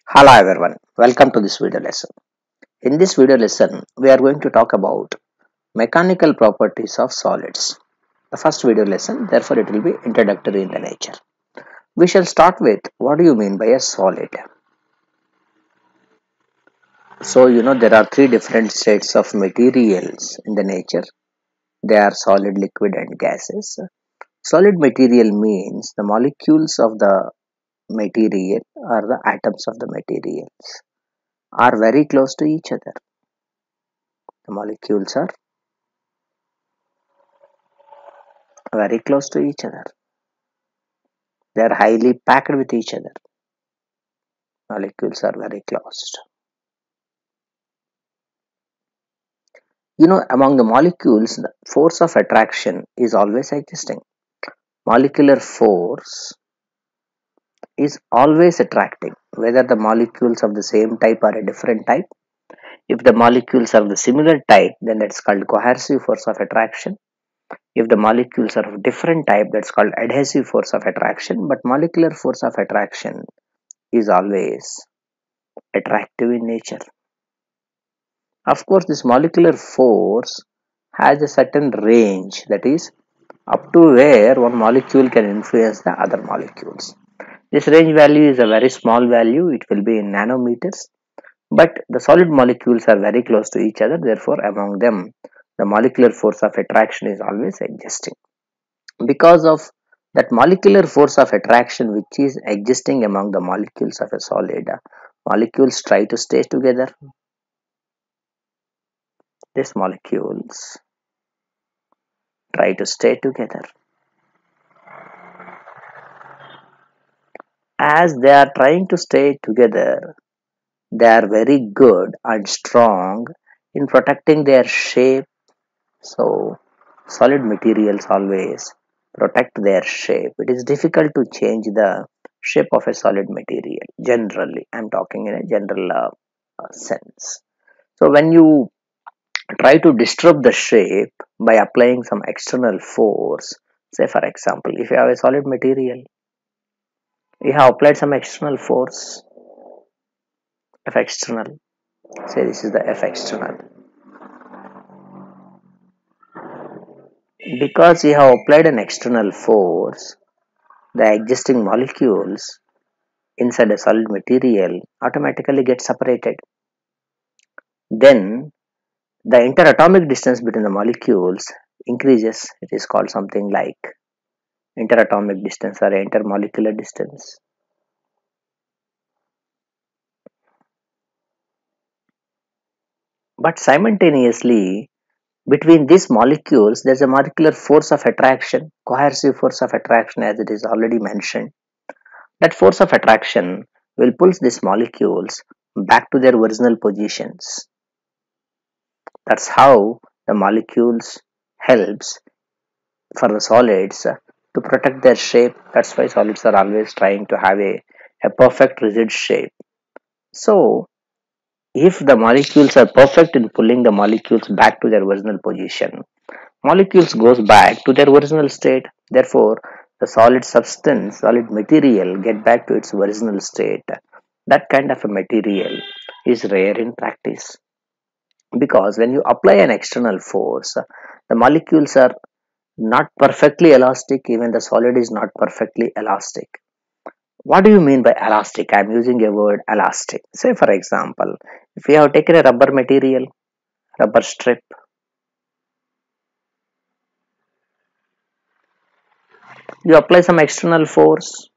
Hello everyone, welcome to this video lesson. In this video lesson, we are going to talk about mechanical properties of solids. The first video lesson, therefore it will be introductory in the nature. We shall start with what do you mean by a solid? So there are three different states of materials in the nature. They are solid, liquid and gases. Solid material means the molecules of the material or the atoms of the materials are very close to each other. The molecules are very close to each other. They are highly packed with each other. Molecules are very close. Among the molecules, the force of attraction is always existing. Molecular force is always attracting, whether the molecules of the same type or a different type. If the molecules are of the similar type, then that's called coercive force of attraction. If the molecules are of different type, that's called adhesive force of attraction. But molecular force of attraction is always attractive in nature. Of course, this molecular force has a certain range, that is up to where one molecule can influence the other molecules. This range value is a very small value, it will be in nanometers, but the solid molecules are very close to each other, therefore among them the molecular force of attraction is always existing. Because of that molecular force of attraction which is existing among the molecules of a solid, molecules try to stay together. These molecules try to stay together. As they are trying to stay together, they are very good and strong in protecting their shape. So, solid materials always protect their shape. It is difficult to change the shape of a solid material. Generally, I am talking in a general sense. So, when you try to disturb the shape by applying some external force, say for example, if you have a solid material, you have applied some external force, F external, say this is the F external. Because you have applied an external force, the existing molecules inside a solid material automatically get separated. Then the interatomic distance between the molecules increases. It is called something like interatomic distance or intermolecular distance. But simultaneously, between these molecules, there's a molecular force of attraction, coercive force of attraction, as it is already mentioned. That force of attraction will pull these molecules back to their original positions. That's how the molecules helps for the solids to protect their shape. That's why solids are always trying to have a perfect rigid shape. So, if the molecules are perfect in pulling the molecules back to their original position, molecules goes back to their original state. Therefore, the solid substance, solid material get back to its original state. That kind of a material is rare in practice, because when you apply an external force, the molecules are not perfectly elastic. Even the solid is not perfectly elastic. What do you mean by elastic? I am using a word elastic. Say for example, if you have taken a rubber material, rubber strip, you apply some external force.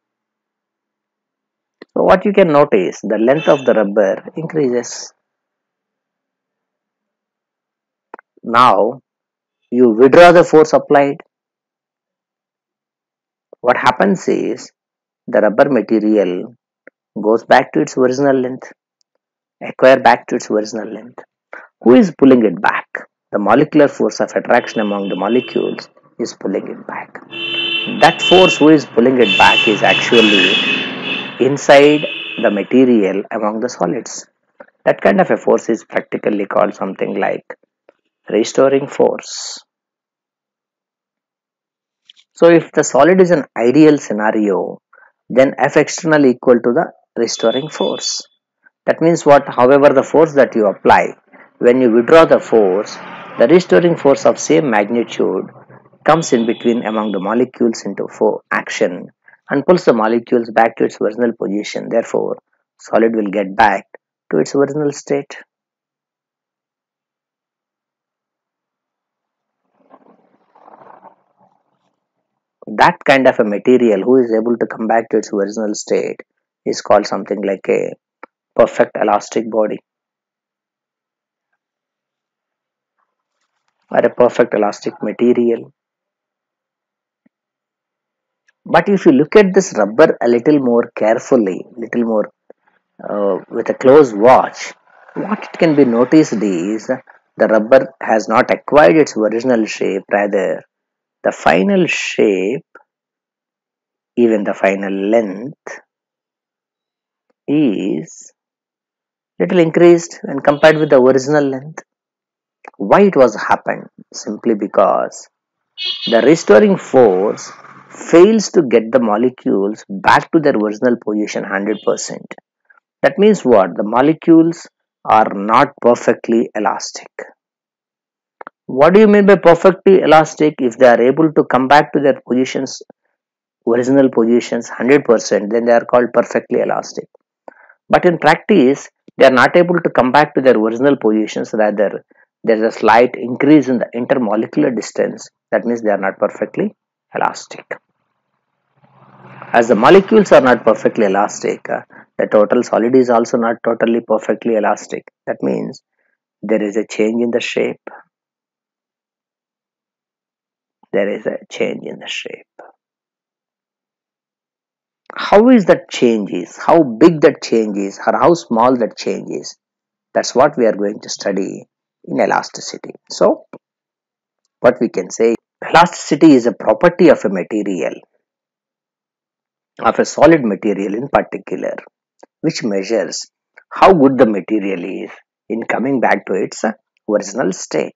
So what you can notice, the length of the rubber increases. Now you withdraw the force applied. What happens is the rubber material goes back to its original length, acquire back to its original length. Who is pulling it back? The molecular force of attraction among the molecules is pulling it back. That force who is pulling it back is actually inside the material among the solids. That kind of a force is practically called something like restoring force. So if the solid is an ideal scenario, then F external equal to the restoring force. That means what? However, the force that you apply, when you withdraw the force, the restoring force of same magnitude comes in between among the molecules into action and pulls the molecules back to its original position. Therefore, solid will get back to its original state. That kind of a material who is able to come back to its original state is called something like a perfect elastic body or a perfect elastic material. But if you look at this rubber a little more carefully, little more with a close watch, what it can be noticed is the rubber has not acquired its original shape, rather the final shape, even the final length, is little increased when compared with the original length. Why it was happened? Simply because the restoring force fails to get the molecules back to their original position 100%. That means what? The molecules are not perfectly elastic. What do you mean by perfectly elastic? If they are able to come back to their positions, original positions 100%, then they are called perfectly elastic. But in practice, they are not able to come back to their original positions, rather, there is a slight increase in the intermolecular distance. That means they are not perfectly elastic. As the molecules are not perfectly elastic, the total solid is also not totally perfectly elastic. That means there is a change in the shape. There is a change in the shape. How is that change is? How big that change is, or how small that change is? That's what we are going to study in elasticity. So, what we can say, elasticity is a property of a material, of a solid material in particular, which measures how good the material is in coming back to its original state.